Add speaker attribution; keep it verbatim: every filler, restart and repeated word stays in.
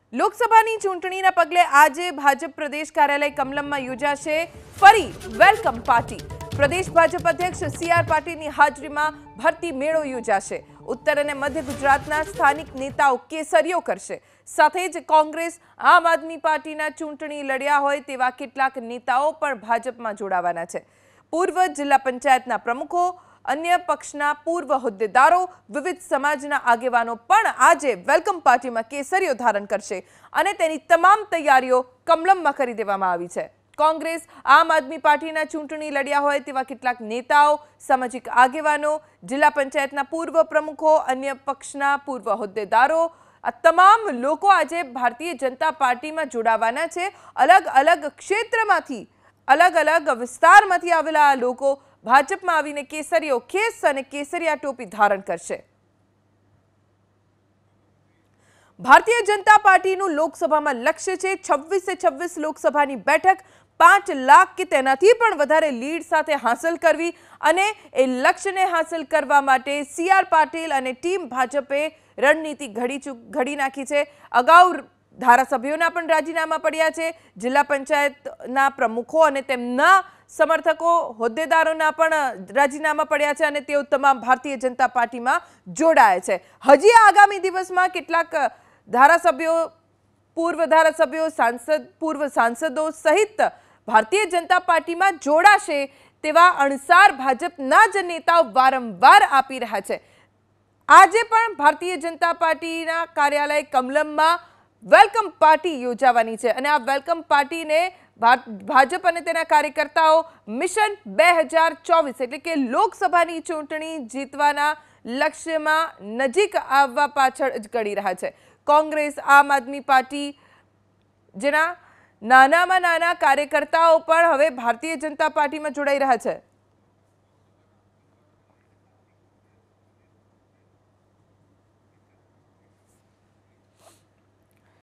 Speaker 1: લોકસભાની ચૂંટણીના પગલે આજે ભાજપ પ્રદેશ કાર્યાલય કમલમમાં યોજાશે ફરી વેલકમ પાર્ટી। પ્રદેશ ભાજપ અધ્યક્ષ સી આર પાટીલની હાજરીમાં ભરતી મેળો યોજાશે। ઉત્તર અને મધ્ય ગુજરાતના સ્થાનિક નેતાઓ કેસરીઓ કરશે। સાથે જ કોંગ્રેસ આમ આદમી પાર્ટીના ચૂંટણી લડ્યા હોય તેવા કેટલાક નેતાઓ પણ ભાજપમાં જોડાવાના છે। પૂર્વ જિલ્લા પંચાયતના પ્રમુખો, अन्य पक्षना पूर्व होद्देदारो, विविध समाजना आगेवानो पण आजे वेलकम पार्टी में केसरीओ धारण करशे अने तेनी तमाम तैयारीओ कमलम में करी देवामां आवी छे। कांग्रेस आम आदमी पार्टीना चूंटणी लड्या होय तेवा केटलाक नेताओ, सामाजिक आगेवानो, जिला पंचायतना पूर्व प्रमुखो, अन्य पक्षना पूर्व होद्देदारो आ तमाम लोको आजे भारतीय जनता पार्टी में जोड़ावाना छे। अलग अलग क्षेत्रमांथी, अलग अलग विस्तारमांथी आवेला लोको भाजप में आवीने केसरीओ खेस अने केसरिया टोपी धारण करशे। भारतीय जनता पार्टीनुं लोकसभामां लक्ष्य छे छब्बीस से छब्बीस लोकसभानी बैठक पांच लाख के तेनाथी पण वधारे लीड साथे हासिल करवी अने ए लक्ष्यने हासिल करवा माटे सी आर पाटील अने टीम भाजपे रणनीति घड़ी घड़ी नाखी छे। अगाऊ धारासभ्योना पण राजीनामा पड्या छे। जिला पंचायतना प्रमुखो अने तेमना समर्थको, होद्देदारोना पण राजीनामा पड्या छे अने तेओ तमाम भारतीय जनता पार्टी में जोड़ाया छे। हजी आगामी दिवस में केटलाक धारासभ्यो, पूर्व धारासभ्यो, सांसद, पूर्व सांसदों सहित भारतीय जनता पार्टी में जोड़ाशे तेवा अणसार भाजपना ज नेताओ वारंवार आपी रह्या छे। आजे पण भारतीय जनता पार्टीना कार्यालय कमलम में वेलकम पार्टी योजावानी छे अने आ वेलकम पार्टी ने भाजप अने तेना कार्यकर्ताओ मिशन बे हजार चौवीस एटले के लोकसभानी चूंटणी जीतवाना लक्ष्य में नजीक आववा पाछळ ज कड़ी रह्या छे। कांग्रेस, आम आदमी पार्टी जेना नानामां नाना कार्यकर्ताओ पण हवे भारतीय जनता पार्टी में जोड़ाई रह्या छे।